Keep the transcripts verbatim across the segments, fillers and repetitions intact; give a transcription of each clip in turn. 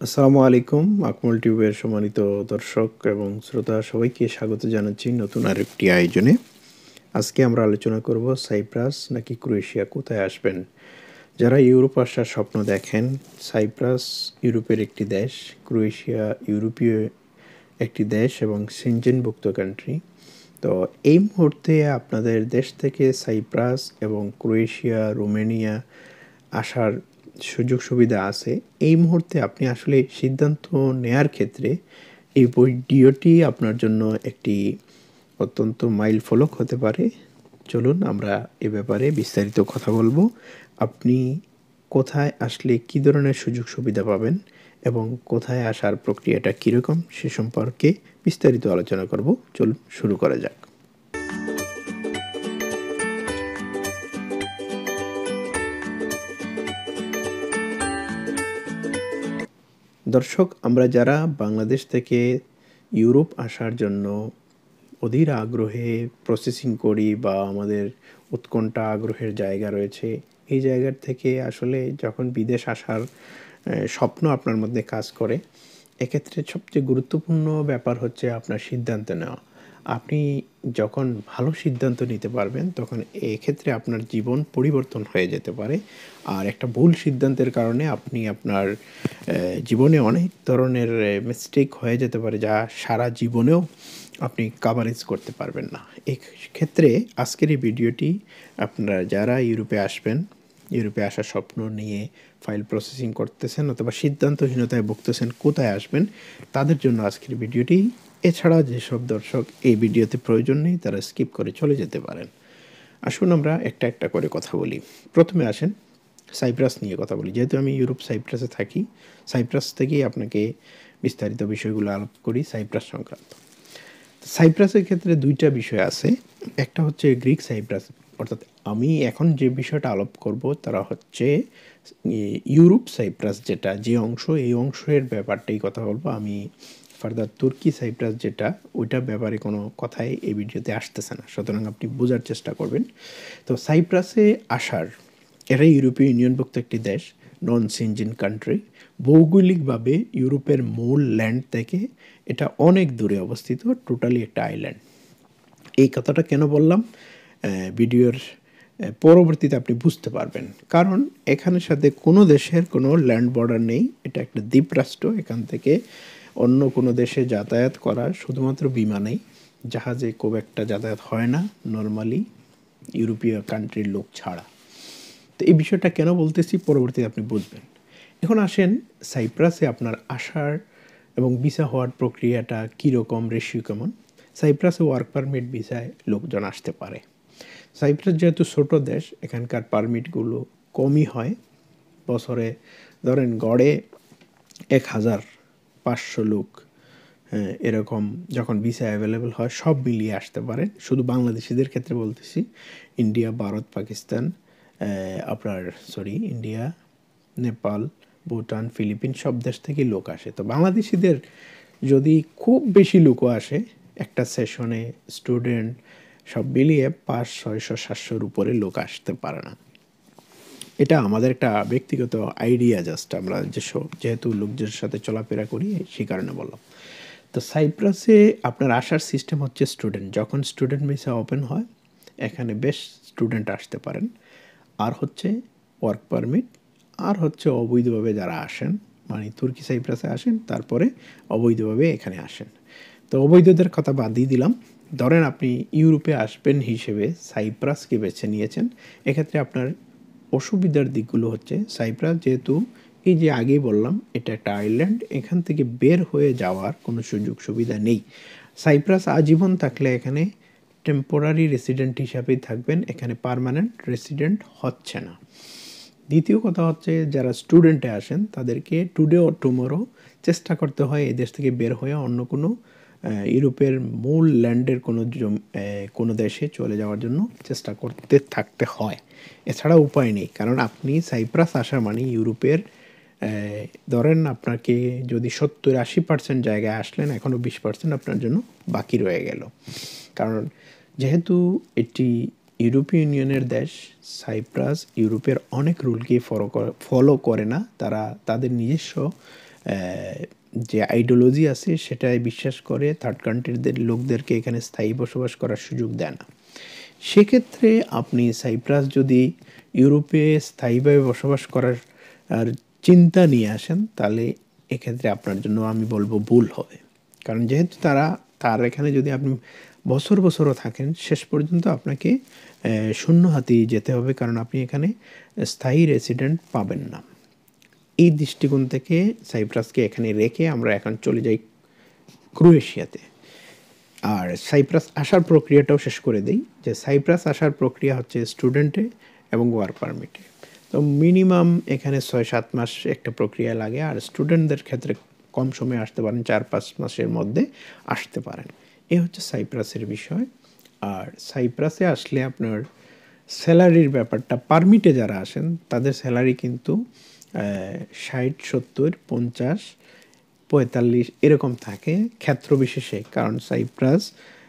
আসসালামু আলাইকুম আকমলটিউবের সম্মানিত দর্শক এবং শ্রোতা সবাইকে স্বাগত জানাচ্ছি নতুন আরেকটি আয়োজনে। আজকে আমরা আলোচনা করব সাইপ্রাস নাকি ক্রোয়েশিয়া, কোথায় আসবেন। যারা ইউরোপ আসার স্বপ্ন দেখেন, সাইপ্রাস ইউরোপের একটি দেশ, ক্রোয়েশিয়া ইউরোপীয় একটি দেশ এবং সেনজেনভুক্ত কান্ট্রি। তো এই মুহূর্তে আপনাদের দেশ থেকে সাইপ্রাস এবং ক্রোয়েশিয়া, রোমেনিয়া আসার সুযোগ সুবিধা আছে। এই মুহূর্তে আপনি আসলে সিদ্ধান্ত নেয়ার ক্ষেত্রে এই ভিডিওটি আপনার জন্য একটি অত্যন্ত মাইল ফলক হতে পারে। চলুন আমরা এ ব্যাপারে বিস্তারিত কথা বলবো। আপনি কোথায় আসলে কী ধরনের সুযোগ সুবিধা পাবেন এবং কোথায় আসার প্রক্রিয়াটা কীরকম সে সম্পর্কে বিস্তারিত আলোচনা করব। চলুন শুরু করা যাক। দর্শক, আমরা যারা বাংলাদেশ থেকে ইউরোপ আসার জন্য অধীর আগ্রহে প্রসেসিং করি বা আমাদের উৎকণ্ঠা আগ্রহের জায়গা রয়েছে, এই জায়গার থেকে আসলে যখন বিদেশ আসার স্বপ্ন আপনার মধ্যে কাজ করে, এক্ষেত্রে সবচেয়ে গুরুত্বপূর্ণ ব্যাপার হচ্ছে আপনার সিদ্ধান্ত নেওয়া। আপনি যখন ভালো সিদ্ধান্ত নিতে পারবেন তখন এক্ষেত্রে আপনার জীবন পরিবর্তন হয়ে যেতে পারে। আর একটা ভুল সিদ্ধান্তের কারণে আপনি আপনার জীবনে অনেক ধরনের মিস্টেক হয়ে যেতে পারে, যা সারা জীবনেও আপনি কাভারেজ করতে পারবেন না। এই ক্ষেত্রে আজকের এই ভিডিওটি আপনারা যারা ইউরোপে আসবেন, ইউরোপে আসার স্বপ্ন নিয়ে ফাইল প্রসেসিং করতেছেন অথবা সিদ্ধান্তহীনতায় ভুগতেছেন কোথায় আসবেন, তাদের জন্য আজকের ভিডিওটি। এছাড়া যেসব দর্শক এই ভিডিওতে প্রয়োজন নেই তারা স্কিপ করে চলে যেতে পারেন। আসুন আমরা একটা একটা করে কথা বলি। প্রথমে আসেন সাইপ্রাস নিয়ে কথা বলি। যেহেতু আমি ইউরোপ সাইপ্রাসে থাকি, সাইপ্রাস থেকেই আপনাকে বিস্তারিত বিষয়গুলো আলাপ করি সাইপ্রাস সংক্রান্ত। সাইপ্রাসের ক্ষেত্রে দুইটা বিষয় আছে। একটা হচ্ছে গ্রিক সাইপ্রাস, অর্থাৎ আমি এখন যে বিষয়টা আলাপ করব তারা হচ্ছে ইউরোপ সাইপ্রাস, যেটা যে অংশ, এই অংশের ব্যাপারটাই কথা বলবো আমি। ফার্দার তুর্কি সাইপ্রাস যেটা, ওইটার ব্যাপারে কোনো কথাই এই ভিডিওতে আসতেছে না, সুতরাং আপনি বোঝার চেষ্টা করবেন। তো সাইপ্রাসে আসার, এটা ইউরোপীয় ইউনিয়নভুক্ত একটি দেশ, নন সেনজেন কান্ট্রি। ভৌগোলিকভাবে ইউরোপের মূল ল্যান্ড থেকে এটা অনেক দূরে অবস্থিত, টোটালি একটা আইল্যান্ড। এই কথাটা কেন বললাম, ভিডিওর পরবর্তীতে আপনি বুঝতে পারবেন। কারণ এখানের সাথে কোনো দেশের কোনো ল্যান্ড বর্ডার নেই, এটা একটা দ্বীপরাষ্ট্র। এখান থেকে অন্য কোনো দেশে যাতায়াত করা শুধুমাত্র বিমানেই, জাহাজে খুব একটা যাতায়াত হয় না নর্মালি, ইউরোপীয় কান্ট্রির লোক ছাড়া। তো এই বিষয়টা কেন বলতেছি পরবর্তীতে আপনি বুঝবেন। এখন আসেন সাইপ্রাসে আপনার আসার এবং ভিসা হওয়ার প্রক্রিয়াটা কীরকম, রেশিও কেমন। সাইপ্রাসে ওয়ার্ক পারমিট ভিসায় লোকজন আসতে পারে। সাইপ্রাস যেহেতু ছোট দেশ, এখানকার পারমিটগুলো কমই হয়। বছরে ধরেন গড়ে এক হাজার পাঁচশো লোক হ্যাঁ এরকম যখন ভিসা অ্যাভেলেবেল হয় সব মিলিয়ে আসতে পারেন। শুধু বাংলাদেশিদের ক্ষেত্রে বলতেছি, ইন্ডিয়া, ভারত, পাকিস্তান, আপনার sorry India, Nepal, Bhutan, Philippine সব দেশ থেকে লোক আসে। তো বাংলাদেশিদের যদি খুব বেশি লোকও আসে, একটা সেশনে স্টুডেন্ট সব মিলিয়ে পাঁচ ছয়শো সাতশোর উপরে লোক আসতে পারে না। এটা আমাদের একটা ব্যক্তিগত আইডিয়া, জাস্ট আমরা যেসব যেহেতু লোকদের সাথে চলাফেরা করি সেই কারণে বললাম। তো সাইপ্রাসে আপনার আসার সিস্টেম হচ্ছে স্টুডেন্ট, যখন স্টুডেন্ট ভিসা ওপেন হয় এখানে বেশ স্টুডেন্ট আসতে পারেন। আর হচ্ছে ওয়ার্ক পারমিট, আর হচ্ছে অবৈধভাবে যারা আসেন, মানে তুর্কি সাইপ্রাসে আসেন তারপরে অবৈধভাবে এখানে আসেন। তো অবৈধদের কথা বাদ দিয়ে দিলাম। ধরেন আপনি ইউরোপে আসবেন হিসেবে সাইপ্রাসকে বেছে নিয়েছেন, এক্ষেত্রে আপনার অসুবিধার দিকগুলো হচ্ছে, সাইপ্রাস যেহেতু এই যে আগেই বললাম এটা একটা আইল্যান্ড, এখান থেকে বের হয়ে যাওয়ার কোনো সুযোগ সুবিধা নেই। সাইপ্রাস আজীবন থাকলে এখানে টেম্পোরারি রেসিডেন্ট হিসাবেই থাকবেন, এখানে পার্মানেন্ট রেসিডেন্ট হচ্ছে না। দ্বিতীয় কথা হচ্ছে যারা স্টুডেন্টে আসেন তাদেরকে টুডে ও টুমোরো চেষ্টা করতে হয় এদেশ থেকে বের হয়ে অন্য কোনো ইউরোপের মূল ল্যান্ডের কোনো কোনো দেশে চলে যাওয়ার জন্য চেষ্টা করতে থাকতে হয়। এছাড়া উপায় নেই, কারণ আপনি সাইপ্রাস আসা মানে ইউরোপের ধরেন আপনাকে যদি সত্তর আশি পার্সেন্ট জায়গায় আসলেন, এখনও বিশ পার্সেন্ট আপনার জন্য বাকি রয়ে গেল। কারণ যেহেতু এটি ইউরোপীয় ইউনিয়নের দেশ, সাইপ্রাস ইউরোপের অনেক রুলকে ফলো ফলো করে না, তারা তাদের নিজস্ব যে আইডিওলজি আছে সেটাই বিশ্বাস করে, থার্ড কান্ট্রিদের লোকদেরকে এখানে স্থায়ী বসবাস করার সুযোগ দেয় না। সেক্ষেত্রে আপনি সাইপ্রাস যদি ইউরোপে স্থায়ীভাবে বসবাস করার আর চিন্তা নিয়ে আসেন, তাহলে এক্ষেত্রে আপনার জন্য আমি বলবো ভুল হবে। কারণ যেহেতু তারা তার এখানে যদি আপনি বছর বছরও থাকেন, শেষ পর্যন্ত আপনাকে শূন্য হাতেই যেতে হবে, কারণ আপনি এখানে স্থায়ী রেসিডেন্ট পাবেন না। এই দৃষ্টিকোণ থেকে সাইপ্রাসকে এখানে রেখে আমরা এখন চলে যাই ক্রোয়েশিয়াতে। আর সাইপ্রাস আসার প্রক্রিয়াটাও শেষ করে দেই, যে সাইপ্রাস আসার প্রক্রিয়া হচ্ছে স্টুডেন্টে এবং ওয়ার্ক পারমিটে। তো মিনিমাম এখানে ছয় সাত মাস একটা প্রক্রিয়া লাগে, আর স্টুডেন্টদের ক্ষেত্রে কম সময়ে আসতে পারেন, চার পাঁচ মাসের মধ্যে আসতে পারেন। এ হচ্ছে সাইপ্রাসের বিষয়। আর সাইপ্রাসে আসলে আপনার স্যালারির ব্যাপারটা, পারমিটে যারা আসেন তাদের স্যালারি কিন্তু ষাট সত্তর পঞ্চাশ পঁয়তাল্লিশ এরকম থাকে ক্ষেত্র বিশেষে। কারণ সাইপ্রাস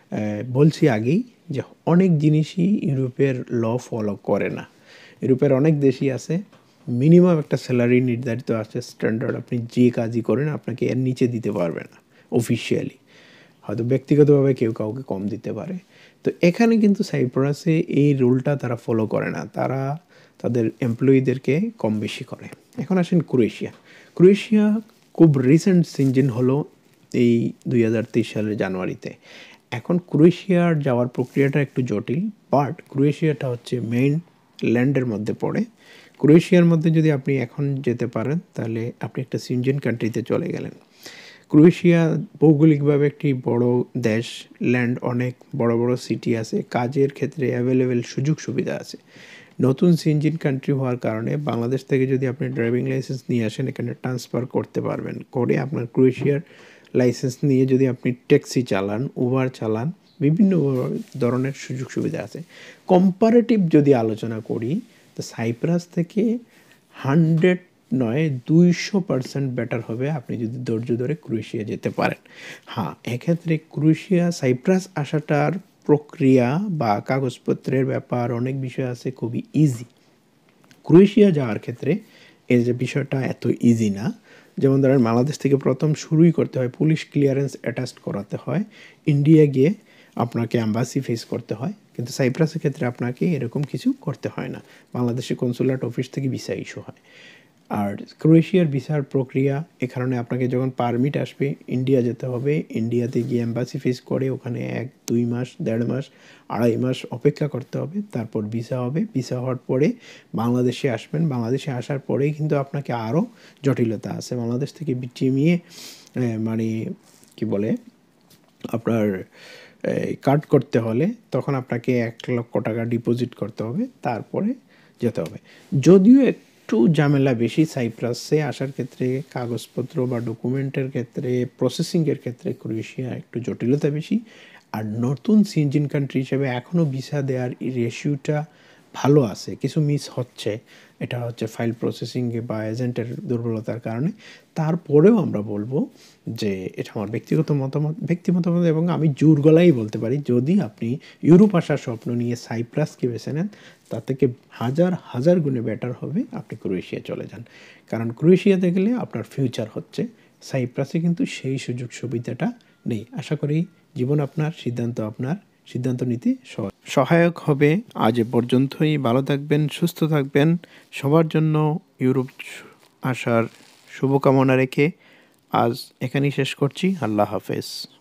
বলছি আগেই যে অনেক জিনিসই ইউরোপের ল ফলো করে না। ইউরোপের অনেক দেশই আছে মিনিমাম একটা স্যালারি নির্ধারিত আছে, স্ট্যান্ডার্ড, আপনি যে কাজই করেন আপনাকে এর নিচে দিতে পারবে না অফিসিয়ালি, হয়তো ব্যক্তিগতভাবে কেউ কাউকে কম দিতে পারে। তো এখানে কিন্তু সাইপ্রাসে এই রুলটা তারা ফলো করে না, তারা তাদের এমপ্লয়িদেরকে কম বেশি করে। এখন আসেন ক্রোয়েশিয়া। ক্রোয়েশিয়া খুব রিসেন্ট সিনজিন হলো এই দুই হাজার তেইশ সালের জানুয়ারিতে। এখন ক্রোয়েশিয়ার যাওয়ার প্রক্রিয়াটা একটু জটিল, বাট ক্রোয়েশিয়াটা হচ্ছে মেইন ল্যান্ডের মধ্যে পড়ে। ক্রোয়েশিয়ার মধ্যে যদি আপনি এখন যেতে পারেন তাহলে আপনি একটা সিনজেন কান্ট্রিতে চলে গেলেন। ক্রোয়েশিয়া ভৌগোলিকভাবে একটি বড় দেশ, ল্যান্ড, অনেক বড় বড় সিটি আছে, কাজের ক্ষেত্রে অ্যাভেলেবেল সুযোগ সুবিধা আছে। নতুন সিনজিন কান্ট্রি হওয়ার কারণে বাংলাদেশ থেকে যদি আপনি ড্রাইভিং লাইসেন্স নিয়ে আসেন এখানে ট্রান্সফার করতে পারবেন, করে আপনার ক্রোয়েশিয়ার লাইসেন্স নিয়ে যদি আপনি ট্যাক্সি চালান, উবার চালান, বিভিন্ন ধরনের সুযোগ সুবিধা আছে। কম্পারেটিভ যদি আলোচনা করি তো সাইপ্রাস থেকে হান্ড্রেড নয় দুইশো পার্সেন্ট বেটার হবে আপনি যদি ধৈর্য ধরে ক্রোয়েশিয়া যেতে পারেন। হ্যাঁ, এক্ষেত্রে ক্রোয়েশিয়া সাইপ্রাস আসাটার প্রক্রিয়া বা কাগজপত্রের ব্যাপার অনেক বিষয় আছে, খুবই ইজি। ক্রোয়েশিয়া যাওয়ার ক্ষেত্রে এই যে বিষয়টা এত ইজি না। যেমন ধরেন বাংলাদেশ থেকে প্রথম শুরুই করতে হয়, পুলিশ ক্লিয়ারেন্স অ্যাটাস্ট করাতে হয়, ইন্ডিয়া গিয়ে আপনাকে অ্যাম্বাসি ফেস করতে হয়, কিন্তু সাইপ্রাসের ক্ষেত্রে আপনাকে এরকম কিছু করতে হয় না। বাংলাদেশের কনসুলেট অফিস থেকে ভিসা ইস্যু হয়। আর ক্রোয়েশিয়ার ভিসার প্রক্রিয়া এ কারণে আপনাকে যখন পারমিট আসবে ইন্ডিয়া যেতে হবে, ইন্ডিয়াতে গিয়ে অ্যাম্বাসি ফেস করে ওখানে এক দুই মাস দেড় মাস আড়াই মাস অপেক্ষা করতে হবে, তারপর ভিসা হবে। ভিসা হওয়ার পরে বাংলাদেশে আসবেন, বাংলাদেশে আসার পরেই কিন্তু আপনাকে আরও জটিলতা আছে। বাংলাদেশ থেকে চিমিয়ে মানে কি বলে আপনার কাট করতে হলে তখন আপনাকে এক লক্ষ টাকা ডিপোজিট করতে হবে, তারপরে যেতে হবে। যদিও একটু ঝামেলা বেশি সাইপ্রাসে আসার ক্ষেত্রে, কাগজপত্র বা ডকুমেন্টের ক্ষেত্রে, প্রসেসিংয়ের ক্ষেত্রে ক্রোয়েশিয়া একটু জটিলতা বেশি। আর নতুন সিনজিন কান্ট্রি হিসেবে এখনও ভিসা দেওয়ার রেশিওটা ভালো আছে, কিছু মিস হচ্ছে, এটা হচ্ছে ফাইল প্রসেসিংয়ে বা এজেন্টের দুর্বলতার কারণে। তারপরেও আমরা বলবো যে এটা আমার ব্যক্তিগত মতামত ব্যক্তি মতামত এবং আমি জোর গলায় বলতে পারি, যদি আপনি ইউরোপ আসার স্বপ্ন নিয়ে সাইপ্রাসকে বেছে নেন তার থেকে হাজার হাজার গুণে বেটার হবে আপনি ক্রোয়েশিয়া চলে যান। কারণ ক্রোয়েশিয়াতে গেলে আপনার ফিউচার হচ্ছে, সাইপ্রাসে কিন্তু সেই সুযোগ সুবিধাটা নেই। আশা করি জীবন আপনার, সিদ্ধান্ত আপনার, সিদ্ধান্ত নিতে সহায়ক হবে। আজ এ পর্যন্তই। ভালো থাকবেন, সুস্থ থাকবেন। সবার জন্য ইউরোপ আসার শুভকামনা রেখে আজ এখানেই শেষ করছি। আল্লাহ হাফেজ।